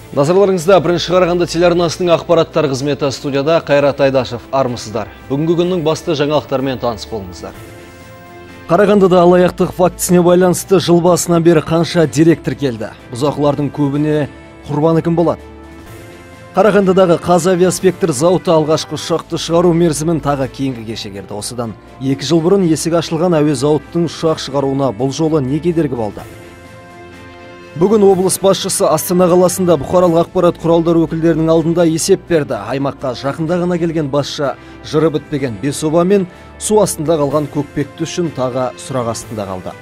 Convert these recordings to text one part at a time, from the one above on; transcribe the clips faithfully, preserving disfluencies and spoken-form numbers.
Назарларыңызда бірінші Қарағанды телеарнасының ақпараттар қызметі студияда. Қайрат Айдашев, армысыздар. Бүгінгі күннің басты жаңалықтармен таныс болыңыздар. Қарағандыда алаяқтық фактісіне байланысты жыл басынан бері қанша дерек тіркелді? Бұзақылардың көбіне құрбаны кім болады? Қарағандыдағы Қазавиаспектр зауыты алғашқы ұшақты шығару мерзімін тағы кейінгі шегерді. Осыдан екі жыл бұрын есік ашылған әуе зауыттың ұшақ шығаруына бұл жолы не кедергі болды? Бүгін облыс басшысы Астана қаласында бұқаралық ақпарат құралдары өкілдерінің алдында есеп берді. Аймаққа жақында ғана келген басшы жыры бітпеген бес оба мен су астында қалған көкпекті үшін тағы сұрақ астында қалды.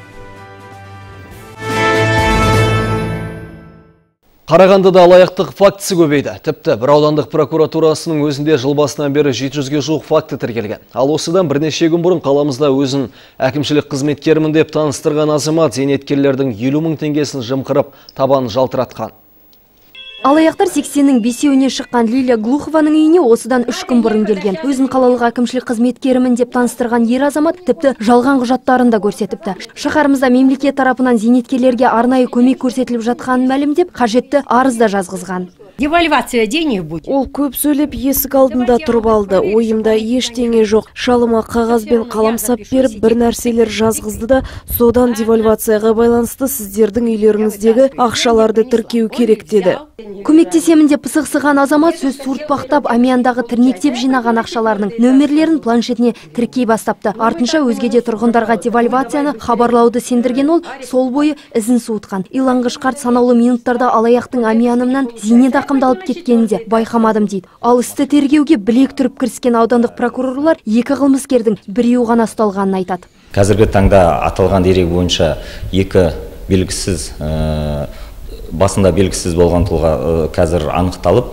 Қарағандыда алаяқтық фактісі көбейді. Тіпті бір аудандық прокуратурасының өзінде жыл басынан бері жеті жүзге жуық факті тіркелген. Ал осыдан бірнеше күн бұрын қаламызда өзін әкімшілік қызметкерімін деп таныстырған азамат зейнеткерлердің елу мың теңгесін жымқырып, табанын жалтыратқан. Алаяқтар сексеннің бесеуіне шыққан Лилия Глухованың үйіне осыдан үш күн бұрын келген. Өзін қалалық әкімшілік қызметкерімін деп таныстырған ер азамат тіпті жалған құжаттарын да көрсетіпті. Шаһарымызда мемлекет тарапынан зейнеткерлерге арнайы көмек көрсетіліп жатқанын мәлімдеп, қажетті арыз да жазғызған. Девальвация денег будет. Ол көп сөйлеп есік алдында тұрып алды. Ойымда ештеңе жоқ. Шалыма қағазбен қаламсап беріп, бір нәрселер жазғызды да, содан девальвацияға байланысты сіздердің үйлеріңіздегі ақшаларды тіркеу керек деді. Көмектесемін деп пысықсыған азамат сөз суыртпақтап, амияндағы тірнектеп жинаған ақшаларының нөмірлерін планшетіне тіркей бастапты. Артынша өзге де тұрғындарға девальвацияны хабарлауды сендірген ол сол бойы ізін суытқан. Иланғыш қарт санаулы минуттарда алаяқтың амиянымнан зейнет ақымдалып кеткенінде байқамадым дейді. Ал істі тергеуге білек түріп кіріскен аудандық прокурорлар екі қылмыскердің біреуі ғана ұсталғанын айтады. Қазіргі таңда аталған дерек бойынша екі белгісіз басында белгісіз болған тұлға қазір анықталып,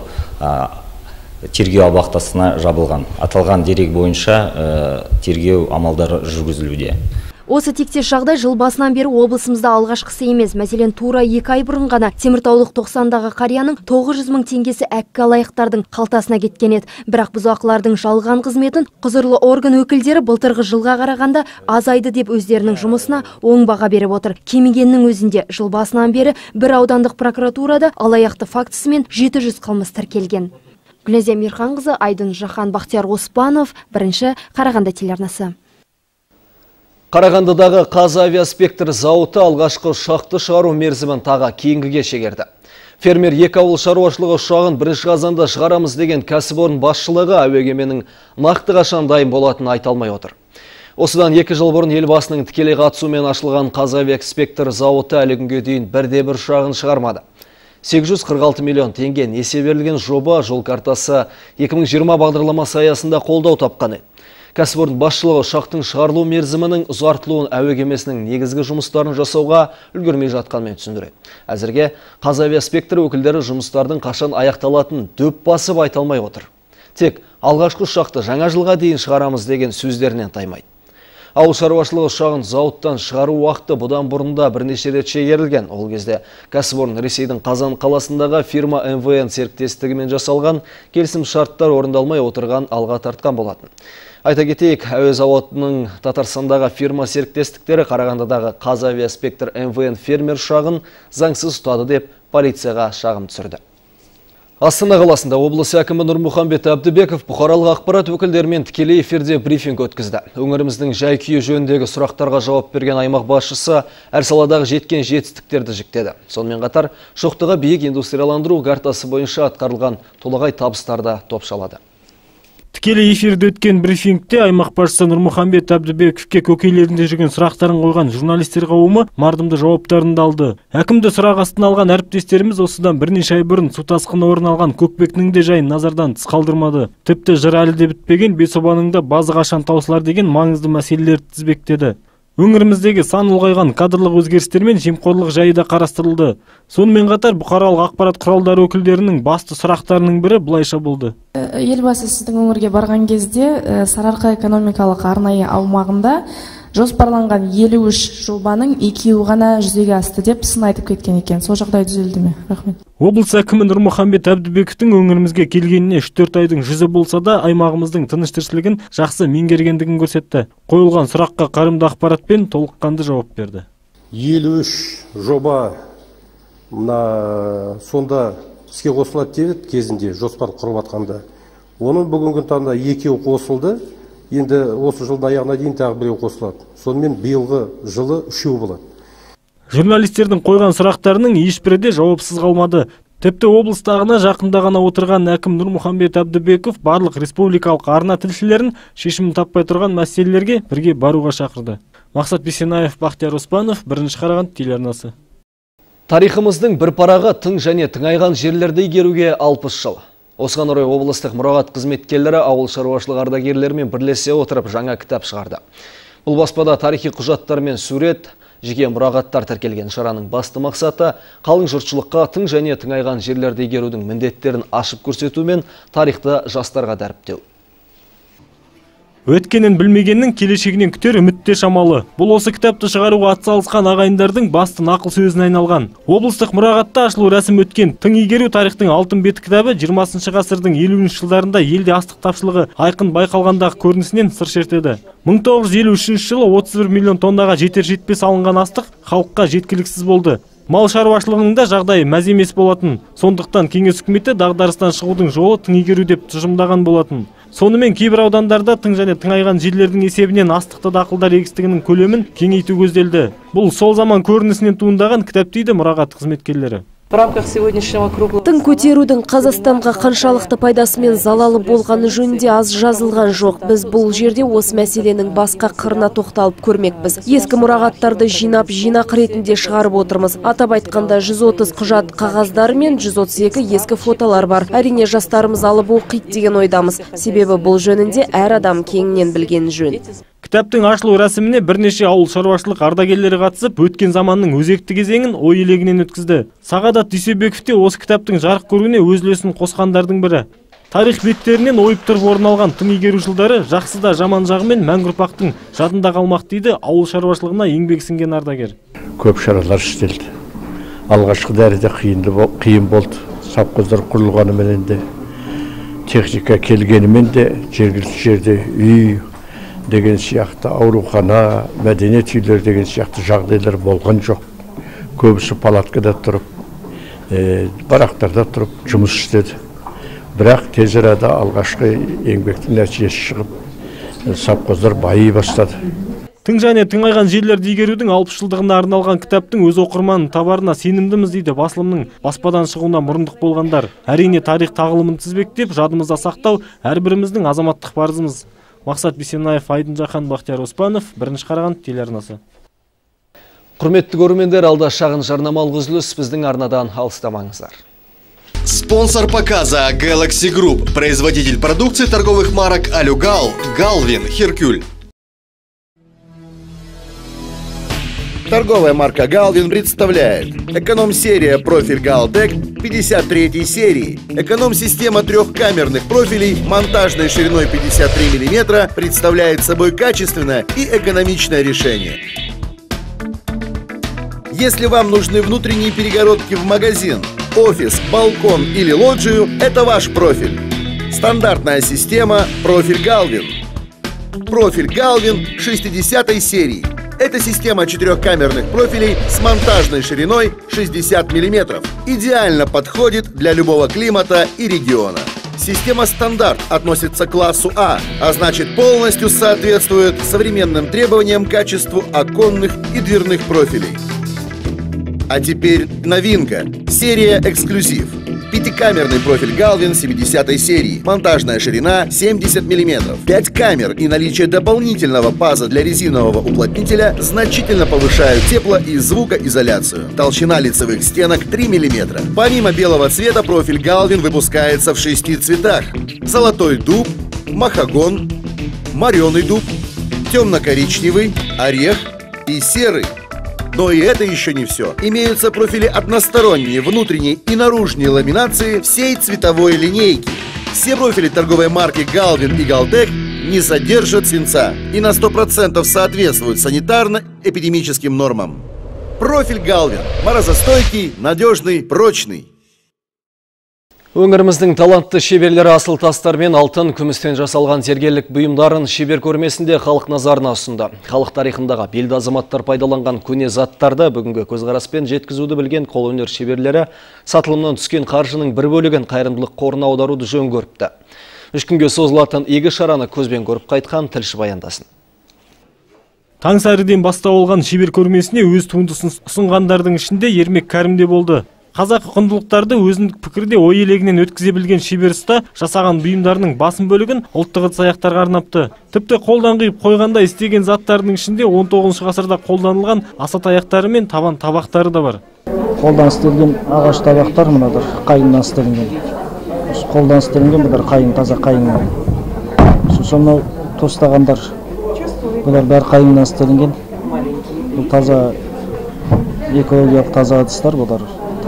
тергеу абақтысына жабылған. Аталған дерек бойынша тергеу амалдары жүргізілуде. Осы тектес жағдай жыл басынан бері облысымызда алғашқысы емес. Мәселен, тура екі ай бұрын ғана Теміртаулық тоқсандағы қарияның тоғыз жүз мың теңгесі әккі алаяқтардың қалтасына кеткен еді. Бірақ бұзақылардың жалған қызметін құзырлы орган өкілдері былтырғы жылға қарағанда азайды деп өздерінің жұмысына оң баға беріп отыр. Кемегеннің өзінде жыл басынан бері бір аудандық прокуратурада алаяқты фактісімен жеті жүз қылмыс тіркелген. Гүлназия Мирханқызы, Айдын Жахан, Бақтияр Оспанов, бірінші Қарағанды телеарнасы. Қарағандыдағы Қазавиаспектр зауыты алғашқы ұшақты шығару мерзімін тағы кейінгіге шегерді. Фермер екі ауыл шаруашылығы ұшағын бірінші қазанда шығарамыз деген кәсіпорын басшылығы әуе кеменің нақты қашан дайын болатынын айта алмай отыр. Осыдан екі жыл бұрын елбасының тікелей қатысуымен ашылған Қазавиаспектр зауыты әлі күнге дейін бірде бір ұшағын шығармады. сегіз жүз қырық алты миллион теңге несие берілген жоба жол картасы екі мың жиырма бағдарламасы аясында қолдау тапқан еді. Кәсіпорын басшылығы ұшақтың шығарылу мерзімінің ұзартылуын әуе кемесінің негізгі жұмыстарын жасауға үлгермей жатқанмен түсіндіреді. Әзірге Қазавиаспектр өкілдері жұмыстардың қашан аяқталатынын дөп басып айта алмай отыр. Тек алғашқы ұшақты жаңа жылға дейін шығарамыз деген сөздерінен таймайды. Ауыл шаруашылығы ұшағын зауыттан шығару уақыты бұдан бұрында бірнеше рет шегерілген. Ол кезде кәсіпорын Ресейдің Қазан қаласындағы фирма эм вэ эн серіктестігімен жасалған келісім шарттар орындалмай отырған алға тартқан болатын. Айта кетейік, әуе зауытының Татарстандағы фирма серіктестіктері Қарағандыдағы Қазавиаспектр эм вэ эн фермер ұшағын заңсыз ұстады деп полицияға шағым түсірді. Астана қаласында облыс әкімі Нұрмұхамбет Әбдібеков бұқаралық ақпарат өкілдерімен тікелей эфирде брифинг өткізді. Өңіріміздің жай-күйі жөніндегі сұрақтарға жауап берген аймақ басшысы әр саладағы жеткен жетістіктерді жіктеді. Сонымен қатар, шоқтығы биік индустрияландыру картасы бойынша атқарылған толағай табыстарды топшалады. Тікелей эфирде өткен брифингте аймақ басшысы Нұрмұхамбет Әбдібековке көкейлерінде жүрген сұрақтарын қойған журналистер қауымы мардымды жауаптарын алды. Әкімді сұрақ астына алған әріптестеріміз осыдан бірнеше ай бұрын су тасқыны орын алған көкпектің де жайын назардан тыс қалдырмады. Тіпті жыр әлі де бітпеген бес обаның да базы қашан таусылар деген маңызды мәселелерді тізбектеді. Өңіріміздегі сан ұлғайған кадрлық өзгерістер мен жемқорлық жайы да қарастырылды. Сонымен қатар бұқаралық ақпарат құралдары өкілдерінің басты сұрақтарының бірі былайша болды. Елбасы сіздің өңірге барған кезде Сарыарқа экономикалық арнайы аумағында жоспарланған елу үш жобаның екеуі ғана жүзеге асты деп сын айтып кеткен екен. Сол жағдай түзелді ме? Рахмет. Облыс әкімі Нұрмұхамбет Әбдібековтің өңірімізге келгеніне үш төрт айдың жүзі болса да, аймағымыздың тыныш-тіршілігін жақсы меңгергендігін көрсетті. Қойылған сұраққа қарымды ақпаратпен толыққанды жауап берді. елу үш жоба мына сонда іске қосылады деді кезінде жоспар құрып атқанда. Оның бүгінгі таңда екеуі қосылды. Енді осы жылдың аяғына дейін тағы біреу қосылады. Сонымен биылғы жылы үшеу болады. Журналистердің қойған сұрақтарының ешбірі де жауапсыз қалмады. Тіпті облыстағына жақында ғана отырған әкім Нұрмұхамбет Әбдібеков барлық республикалық арна тілшілерін шешімін таппай тұрған мәселелерге бірге баруға шақырды. Мақсат Бисенаев, Бақтияр Оспанов, бірінші Қарағанды телеарнасы. Тарихымыздың бір парағы тың және тыңайған жерлерді игеруге алпыс жыл. Осыған орай облыстық мұрағат қызметкерлері ауыл шаруашылық ардагерлерімен бірлесе отырып жаңа кітап шығарды. Бұл баспада тарихи құжаттар мен сурет, жеке мұрағаттар тіркелген. Шараның басты мақсаты қалың жұртшылыққа тың және тыңайған жерлерді игерудің міндеттерін ашып көрсету мен тарихты жастарға дәріптеу. Өткенін білмегеннің келешегінен күтер үмітте шамалы. Бұл осы кітапты шығаруға атсалысқан ағайындардың басты нақыл сөзіне айналған. Облыстық мұрағатта ашылу рәсім өткен тың игеру тарихтың алтын беті кітабы жиырмасыншы ғасырдың елуінші жылдарында елде астық тапшылығы айқын байқалғандағы көрінісінен сыр шертеді. мың тоғыз жүз елу үшінші жылы отыз бір миллион тоннаға жетер жетпес алынған астық халыққа жеткіліксіз болды. Мал шаруашылығының да жағдайы мәз емес болатын. Сондықтан кеңес үкіметі дағдарыстан шығудың жолы тың игеру деп тұжырымдаған болатын. Сонымен кейбір аудандарда тың және тыңайған жерлердің есебінен астықты дақылдар егістігінің көлемін кеңейту көзделді. Бұл сол заман көрінісінен туындаған кітап дейді мұрағат қызметкерлері. Тың көтерудің Қазақстанға қаншалықты пайдасы мен залалы болғаны жөнінде аз жазылған жоқ. Біз бұл жерде осы мәселенің басқа қырына тоқталып көрмекпіз. Ескі мұрағаттарды жинап, жинақ ретінде шығарып отырмыз. Атап айтқанда жүз отыз құжат қағаздары мен жүз отыз екі ескі фотолар бар. Әрине жастарымыз алып оқиды деген ойдамыз. Себебі бұл жөнінде әр адам кеңінен білген жөн. Кітаптың ашылу рәсіміне бірнеше ауыл шаруашылық ардагерлері қатысып, өткен заманның өзекті кезеңін ой елегінен өткізді. Сағадат Дүйсебеков те осы кітаптың жарық көруіне өз үлесін қосқандардың бірі. Тарих беттерінен ойып тұрып орын алған тың игеру жылдары жақсы да жаман жағымен мәңгі ұрпақтың жадында қалмақ дейді ауыл шаруашылығына еңбек сіңген ардагер. Көп шаралар істелді. Алғашқы дәріде қиын болды. Совхоздар құрылғанымен де, техника келгенімен де, жергілікті жерде үй деген сияқты, аурухана, мәдениет үйлер деген сияқты жағдайлар болған жоқ. Көбісі палаткада тұрып, барақтарда тұрып жұмыс істеді. Бірақ тез арада алғашқы еңбектің нәтижесі шығып, совхоздар байи бастады. Тың және тыңайған жерлерді игерудің алпыс жылдығына арналған кітаптың өз оқырманын табарына сенімдіміз дейді басылымның баспадан шығуына мұрындық болғандар. Әрине тарих тағылымын тізбектеп, жадымызда сақтау әрбіріміздің азаматтық парызымыз. Мақсат Бисенаев, Айдын Жақан, Бақтияр Оспанов, бірінші Қарағанды телеарнасы. Құрметті көрермендер, алда шағын жарнамалық үзіліс, біздің арнадан алыстамаңыздар. Спонсор показа Galaxy Group, производитель продукции торговых марок Алюгал, Галвин, Херкюль. Торговая марка Галвин представляет эконом-серия профиль Галтек пятьдесят третьей серии. Эконом-система трехкамерных профилей монтажной шириной пятьдесят три миллиметра представляет собой качественное и экономичное решение. Если вам нужны внутренние перегородки в магазин, офис, балкон или лоджию, это ваш профиль. Стандартная система профиль Галвин. Профиль Галвин шестидесятой серии. Это система четырехкамерных профилей с монтажной шириной шестьдесят миллиметров. Идеально подходит для любого климата и региона. Система стандарт относится к классу А, а значит полностью соответствует современным требованиям к качеству оконных и дверных профилей. А теперь новинка. Серия эксклюзив. Пятикамерный профиль Галвин семидесятой серии. Монтажная ширина семьдесят миллиметров. пять камер и наличие дополнительного паза для резинового уплотнителя значительно повышают тепло- и звукоизоляцию. Толщина лицевых стенок три миллиметра. Помимо белого цвета, профиль Галвин выпускается в шести цветах. Золотой дуб, махагон, мореный дуб, темно-коричневый, орех и серый. Но и это еще не все. Имеются профили односторонние, внутренней и наружной ламинации всей цветовой линейки. Все профили торговой марки Галвин и Галтек не содержат свинца и на сто процентов соответствуют санитарно-эпидемическим нормам. Профиль Галвин. Морозостойкий, надежный, прочный. Өңіріміздің талантты шеберлері асыл тастар мен алтын, күмістен жасалған зергерлік бұйымдарын шебер көрмесінде халық назарына ұсынды. Халық тарихындағы белді азаматтар пайдаланған көне заттарды бүгінгі көзқараспен жеткізуді білген қолөнер шеберлері сатылымнан түскен қаржының бір бөлігін қайырымдылық қорына аударуды жөн көріпті. Үш күнге созылатын игі шараны көзбен көріп қайтқан тілші баяндасын. Таң сәріден бастау алған шебер көрмесіне өз туындысын ұсынғандардың ішінде Ермек Кәрім де болды. Қазақы құндылықтарды өзіндік пікірде ой елегінен өткізе білген шебер ұста жасаған бұйымдарының басым бөлігін ұлттық ыдыс-аяқтарға арнапты. Тіпті қолдан қиып қойғанда істеген заттардың ішінде он тоғызыншы ғасырда қолданылған аса таяқтары мен табан табақтары да бар. Қолдан істелген ағаш табақтар мынадар, қайыннан істелген. Қолдан істелген бұлар қайын, таза қайын. Сонау тостағандар, бұлар бәрі қайыннан істелген. Бұл таза экологиялық таза ыдыстар бұлар.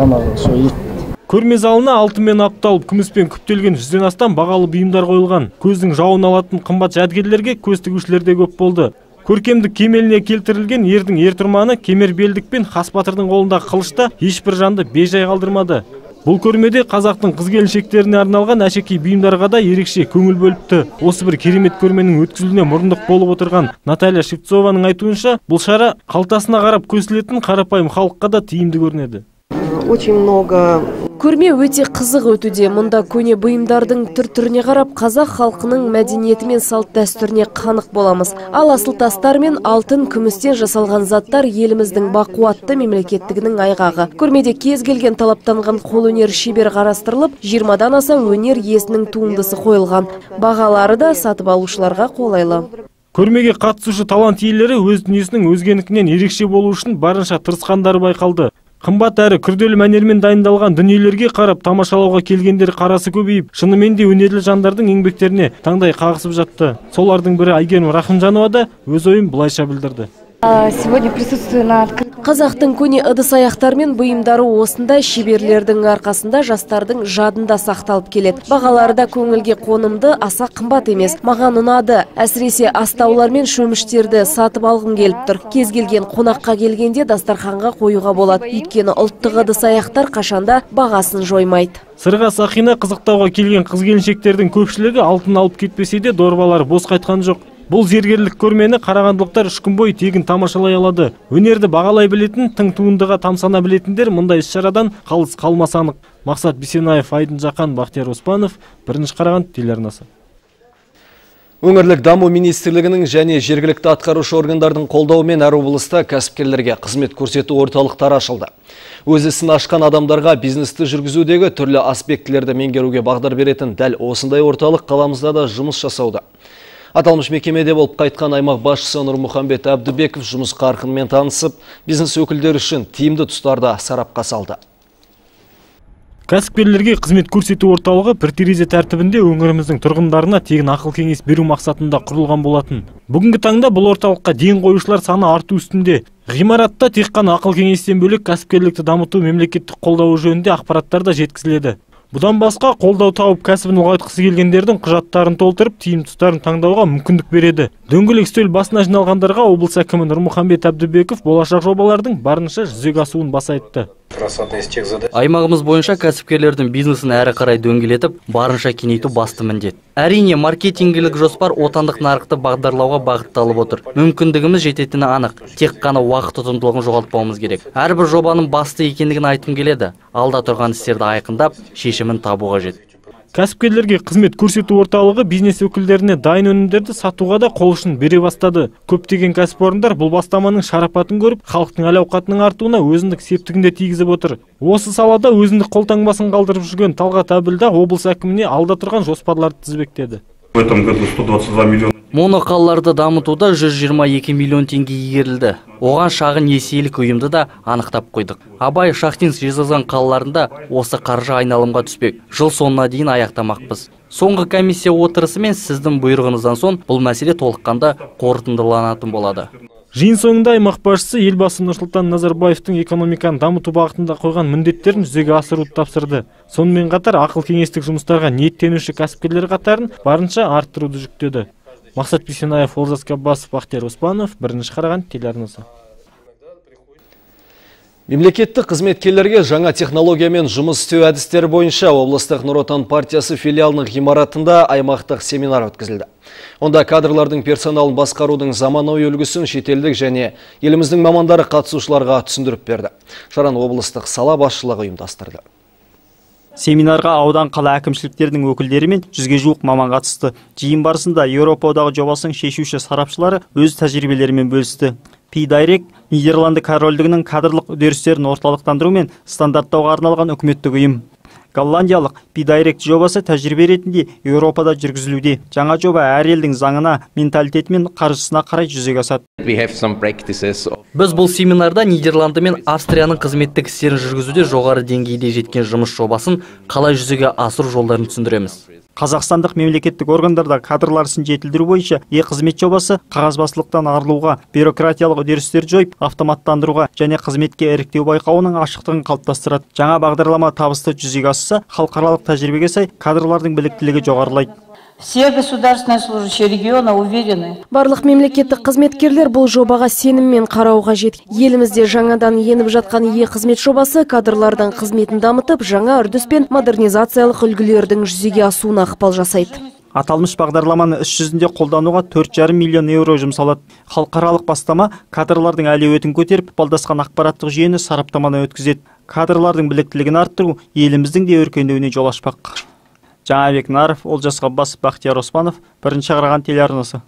Көрме залына алтынмен апталып, күміспен күптелген жүзден астам бағалы бұйымдар қойылған. Көздің жауын алатын қымбат жәдігерлерге көз тігушілер де көп болды. Көркемдік кемеліне келтірілген ердің ер тұрманы кемер белдік пен Хас батырдың қолындағы қылышта ешбір жанды бейжай қалдырмады. Бұл көрмеде қазақтың қыз-келіншектеріне арналған әшекей бұйымдарға да ерекше көңіл бөліпті. Осы бір керемет көрменің өткізілуіне мұрындық болып отырған Наталья Шевцованың айтуынша, бұл шара қалтасына қарап көсілетін қарапайым халыққа да тиімді көрінеді. Очень много. Көрме өте қызық өтуде. Мұнда көне бұйымдардың түр-түріне қарап қазақ халқының мәдениеті мен салт дәстүріне қанық боламыз. Ал асыл тастар мен алтын, күмістен жасалған заттар еліміздің бақуатты мемлекеттігінің айғағы. Көрмеде кез келген талаптанған қолөнер шебер қарастырылып, жиырмадан аса өнер иесінің туындысы қойылған. Бағалары да сатып алушыларға қолайлы. Көрмеге қатысушы талант иелері өз дүниесінің өзгенікінен ерекше болу үшін барынша тырысқандары байқалды. Қымбат әрі күрделі мәнермен дайындалған дүниелерге қарап тамашалауға келгендер қарасы көбейіп, шынымен де өнерлі жандардың еңбектеріне таңдай қағысып жатты. Солардың бірі Айгерім Рахымжанова да өз ойын былайша білдірді. Сегодня присутствую на открытии. Қазақтың көне ыдыс-аяқтар мен бұйымдары осындай шеберлердің арқасында жастардың жадында сақталып келеді. Бағалары да көңілге қонымды, аса қымбат емес. Маған ұнады. Әсіресе астаулар мен шөміштерді сатып алғым келіп тұр. Кез келген қонаққа келгенде дастарханға қоюға болады. Өйткені ұлттық ыдыс-аяқтар қашанда бағасын жоймайды. Сырға сақина қызықтауға келген қыз-келіншектердің көпшілігі алтын алып кетпесе де дорбалары бос қайтқан жоқ. Бұл зергерлік көрмені қарағандылықтар үш күн бойы тегін тамашалай алады. Өнерді бағалай білетін, тың туындыға тамсана білетіндер мұндай іс-шарадан қалыс қалмасы анық. Мақсат Бисенаев, Айдын Жақан, Бақтияр Оспанов, бірінші Қарағанды телеарнасы. Өңірлік даму министрлігінің және жергілікті атқарушы органдардың қолдауымен әр облыста кәсіпкерлерге қызмет көрсету орталықтары ашылды. Өз ісін ашқан адамдарға бизнесті жүргізудегі түрлі аспектілерді меңгеруге бағдар беретін дәл осындай орталық қаламызда да жұмыс жасауда. Аталмыш мекемеде болып қайтқан аймақ басшысы Нұрмұхамбет Әбдібеков жұмыс қарқынымен танысып, бизнес өкілдері үшін тиімді тұстарда сарапқа салды. Кәсіпкерлерге қызмет көрсету орталығы бір терезе тәртібінде өңіріміздің тұрғындарына тегін ақыл кеңес беру мақсатында құрылған болатын. Бүгінгі таңда бұл орталыққа ден қоюшылар саны арту үстінде. Ғимаратта тек қана ақыл кеңестен бөлек кәсіпкерлікті дамыту мемлекеттік қолдауы жөнінде ақпараттар да жеткізіледі. Бұдан басқа қолдау тауып кәсібін ұлғайтқысы келгендердің құжаттарын толтырып, тиімді тұстарын таңдауға мүмкіндік береді. Дөңгелек үстел басына жиналғандарға облыс әкімі Нұрмұхамбет Әбдібеков болашақ жобалардың барынша жүзеге асуын баса айтты. Аймағымыз бойынша кәсіпкерлердің бизнесін әрі қарай дөңгелетіп, барынша кеңейту басты міндет. Әрине, маркетингілік жоспар отандық нарықты бағдарлауға бағытталып отыр. Мүмкіндігіміз жететіні анық. Тек қана уақыт ұтымдылығын жоғалтпауымыз керек. Әрбір жобаның басты екендігін айтқым келеді. Алда тұрған істерді айқындап, шешімін табу қажет. Кәсіпкерлерге қызмет көрсету орталығы бизнес өкілдеріне дайын өнімдерді сатуға да қол ұшын бере бастады. Көптеген кәсіпорындар бұл бастаманың шарапатын көріп, халықтың әл-ауқатының артуына өзіндік септігін де тигізіп отыр. Осы салада өзіндік қолтаңбасын қалдырып жүрген Талғат Әбілда облыс әкіміне алда тұрған жоспарларды тізбектеді. В этом году сто двадцать два миллиона. Моноқалаларды дамытуда жүз жиырма екі миллион теңге игерілді. Оған шағын несиелік ұйымды да анықтап қойдық. Абай Шахтинск Жезқазған қалаларында осы қаржы айналымға түспек. Жыл соңына дейін аяқтамақпыз. Соңғы комиссия отырысы мен сіздің бұйрығыңыздан соң бұл мәселе толыққанды қорытындыланатын болады. Жиын соңында аймақ басшысы елбасы Нұрсұлтан Назарбаевтың экономиканы дамыту бағытында қойған міндеттерін жүзеге асыруды тапсырды. Сонымен қатар ақыл кеңестік жұмыстарға ниеттенуші кәсіпкерлер қатарын барынша арттыруды жүктеді. Мақсат Бисенаев, Олжас Қаббасов, Бақтияр Оспанов, бірінші Қарағанды телеарнасы. Мемлекеттік қызметкерлерге жаңа технологиямен жұмыс істеу әдістері бойынша облыстық Нұр Отан партиясы филиалының ғимаратында аймақтық семинар өткізілді. Онда кадрлардың персоналын басқарудың заманауи үлгісін шетелдік және еліміздің мамандары қатысушыларға түсіндіріп берді. Шараны облыстық сала басшылығы ұйымдастырды. Семинарға аудан қала әкімшіліктердің өкілдері мен жүзге жуық маман қатысты. Жиын барысында Еуропа одағы жобасының шешуші сарапшылары өз тәжірибелерімен бөлісті. P-Direct Нидерланды корольдігінің кадрлық үдерістерін орталықтандыру мен стандарттауға арналған үкіметтік ұйым. Голландиялық P-Direct жобасы тәжірибе ретінде Еуропада жүргізілуде. Жаңа жоба әр елдің заңына, менталитеті мен қаржысына қарай жүзеге асады. Біз бұл семинарда Нидерланды мен Австрияның қызметтік істерін жүргізуде жоғары деңгейде жеткен жұмыс жобасын қалай жүзеге асыру жолдарын түсіндіреміз. Қазақстандық мемлекеттік органдарда кадрлар ісін жетілдіру бойынша е-қызмет жобасы қағазбастылықтан арылуға, бюрократиялық үдерістерді жойып, автоматтандыруға және қызметке іріктеу байқауының ашықтығын қалыптастырады. Жаңа бағдарлама табысты жүзеге асса, халықаралық тәжірибеге сай кадрлардың біліктілігі жоғарылайды. Все государственные служащие региона уверены. Барлық мемлекеттік қызметкерлер бұл жобаға сеніммен қарау қажет. Елімізде жаңадан еніп жатқан е-қызмет жобасы кадрлардың қызметін дамытып, жаңа үрдіс пен модернизациялық үлгілердің жүзеге асуына ықпал жасайды. Аталмыш бағдарламаны іс жүзінде қолдануға төрт жарым миллион еуро жұмсалады. Халықаралық бастама кадрлардың әлеуетін көтеріп, балдасқан ақпараттық жүйені сараптаманы өткізеді. Кадрлардың біліктілігін арттыру еліміздің де өркендеуіне жол ашпақ. Жаңабек Наров, Олжас Ғаббасов, Бақтияр Оспанов, бірінші Қараған телеарнасы.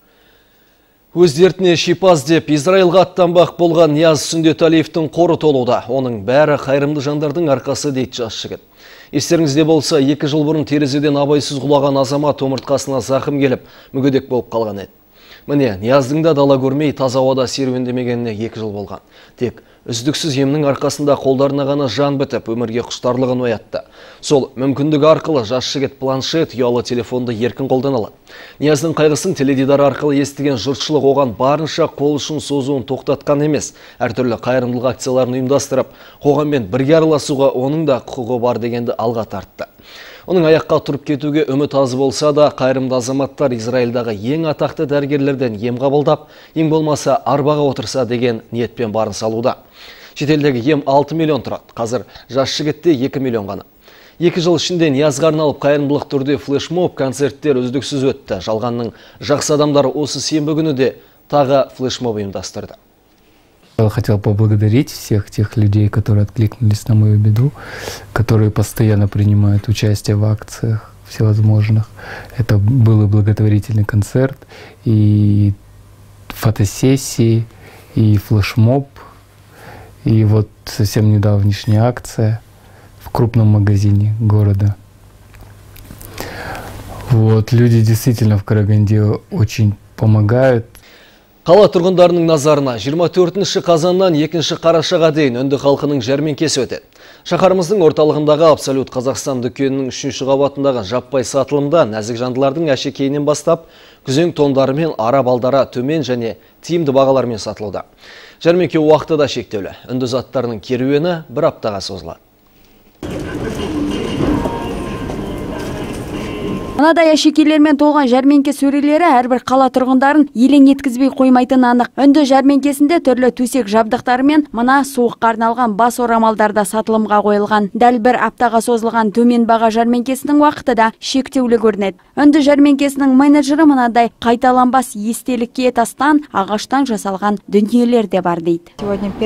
Өз дертіне шипаз деп Израильға аттанбақ болған Нияз Сүндетәлиевтің қоры толуда. Оның бәрі қайырымды жандардың арқасы дейді жас жігіт. Естеріңізде болса, екі жыл бұрын терезеден абайсыз құлаған азамат омыртқасына зақым келіп, мүгедек болып қалған еді. Міне, Нияздың да дала көрмей таза ауада серуендемегеніне екі жыл болған. Тек үздіксіз емнің арқасында қолдарына ғана жан бітіп, өмірге құштарлығын оятты. Сол мүмкіндігі арқылы жас жігіт планшет, ұялы телефонды еркін қолдана алады. Нияздың қайғысын теледидар арқылы естіген жұртшылық оған барынша қол ұшын созуын тоқтатқан емес, әртүрлі қайырымдылық акцияларын ұйымдастырып, қоғаммен бірге араласуға оның да құқығы бар дегенді алға тартты. Оның аяққа тұрып кетуге үміт аз болса да, қайырымды азаматтар Израильдағы ең атақты дәрігерлерден ем қабылдап, ең болмаса арбаға отырса деген ниетпен барын салуда. Шетелдегі ем алты миллион тұрады. Қазір жас жігітте екі миллион ғана. Екі жыл ішінде Ниязға арналып қайырымдылық түрде флешмоб концерттер үздіксіз өтті. Жалғанның жақсы адамдары осы сенбі күні де тағы флешмоб ұйымдастырды. Я хотел поблагодарить всех тех людей, которые откликнулись на мою беду, которые постоянно принимают участие в акциях всевозможных. Это был и благотворительный концерт, и фотосессии, и флешмоб, и вот совсем недавняшняя акция в крупном магазине города. Вот, люди действительно в Караганде очень помогают. Қала тұрғындарының назарына жиырма төртінші қазаннан екінші қарашаға дейін үнді халқының жәрмеңкесі өтеді. Шаһарымыздың орталығындағы Абсолют Қазақстан дүкенінің үшінші қабатындағы жаппай сатылымда нәзік жандылардың әшекейінен бастап, күзен тондары мен ара балдара төмен және тиімді бағалармен сатылуда. Жәрмеңке уақыты да шектеулі. Үнді заттарының керуені бір аптаға созылады. Мынадай әшекейлермен толған жәрмеңке сөрелері әрбір қала тұрғындарын елең еткізбей қоймайтын анық. Үнді жәрмеңкесінде түрлі төсек жабдықтары мен мына суыққа арналған бас орамалдарда сатылымға қойылған. Дәл бір аптаға созылған төмен баға жәрмеңкесінің уақыты да шектеулі көрінеді. Үнді жәрмеңкесінің менеджері мынадай қайталанбас естелікке тастан, ағаштан жасалған дүниелер де бар дейді.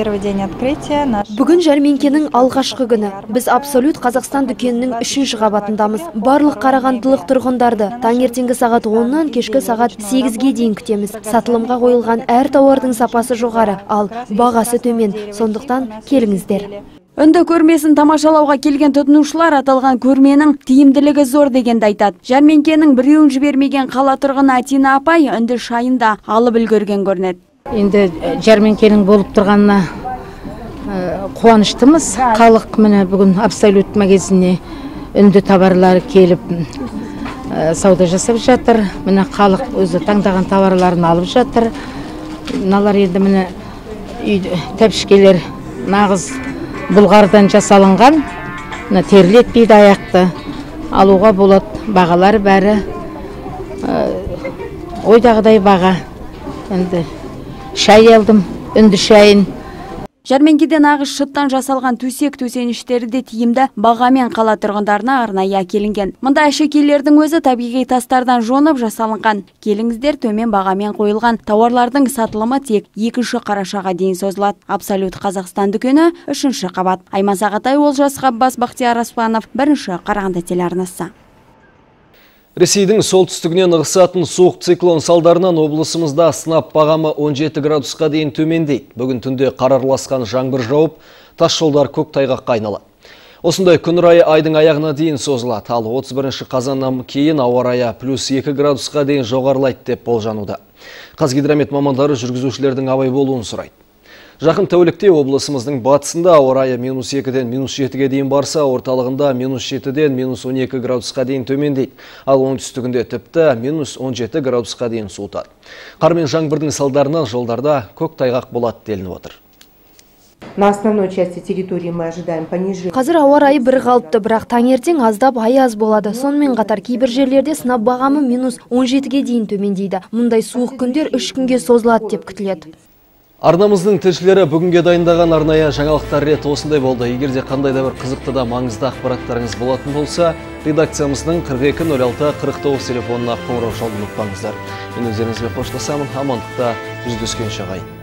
Бүгін жәрмеңкенің алғашқы күні. Біз Абсолют Қазақстан дүкенінің үшінші қабатындамыз. Барлық қарағандылық тұрғындарды таңертеңгі сағат оннан кешкі сағат сегізге дейін күтеміз. Сатылымға қойылған әр тауардың сапасы жоғары, ал бағасы төмен. Сондықтан келіңіздер. Үнді көрмесін тамашалауға келген тұтынушылар аталған көрменің тиімділігі зор дегенді айтады. Жәрмеңкенің біреуін жібермеген қала тұрғыны Атина апай үнді шайында алып үлгерген көрінеді. Енді жәрмеңкенің болып тұрғанына қуаныштымыз. Халық міне бүгін Абсолют магазиніне үнді товарлары келіп сауда жасап жатыр. Міне халық өзі таңдаған товарларын алып жатыр. Мыналар енді міне тәпішкелер нағыз бұлғардан жасалынған. Міне терлетпейді аяқты. Алуға болады. Бағалары бәрі ойдағыдай баға. Енді шай алдым, үнді шайын. Жәрмеңкеден ағаш шыттан жасалған төсек төсеніштері де тиімді бағамен қала тұрғындарына арнайы әкелінген. Мұнда әшекейлердің өзі табиғи тастардан жонып жасалынған. Келіңіздер, төмен бағамен қойылған тауарлардың сатылымы тек екінші қарашаға дейін созылады. Абсолют Қазақстан дүкені үшінші қабат. Айман Сағатай, Олжас Ғаббас, Бақтияр Аспанов, бірінші Қарағанды телеарнасы. Ресейдің солтүстігінен ығысатын суық циклон салдарынан облысымызда сынап бағамы он жеті градусқа дейін төмендейді. Бүгін түнде қар араласқан жаңбыр жауып, тас жолдар көктайғаққа айналады. Осындай күн райы айдың аяғына дейін созылады. Ал отыз бірінші қазаннан кейін ауа райы плюс екі градусқа дейін жоғарылайды деп болжануда. Қазгидромет мамандары жүргізушілердің абай болуын сұрайды. Жақын тәулікте облысымыздың батысында ауа райы минус екіден минус жетіге дейін барса, орталығында минус жетіден минус он екі градусқа дейін төмендейді. Ал оңтүстігінде тіпті минус он жеті градусқа дейін суытады. Қар мен жаңбырдың салдарынан жолдарда көктайғақ болады делініп отыр. На основной части территории мы ожидаем понижение. Қазір ауа райы бір қалыпты, бірақ таңертең аздап аяз болады. Сонымен қатар кейбір жерлерде сынап бағамы минус он жетіге дейін төмендейді. Мұндай суық күндер үш күнге созылады деп күтіледі. Арнамыздың тілшілері бүгінге дайындаған арнайы жаңалықтар реті осындай болды. Егер де қандай да бір қызықты да маңызды ақпараттарыңыз болатын болса, редакциямыздың қырық екі нөл алты қырық тоғыз телефонына қоңырау шалуды ұмытпаңыздар. Мен өздеріңізбен қоштасамын. Амандықта жүздескенше ағайын.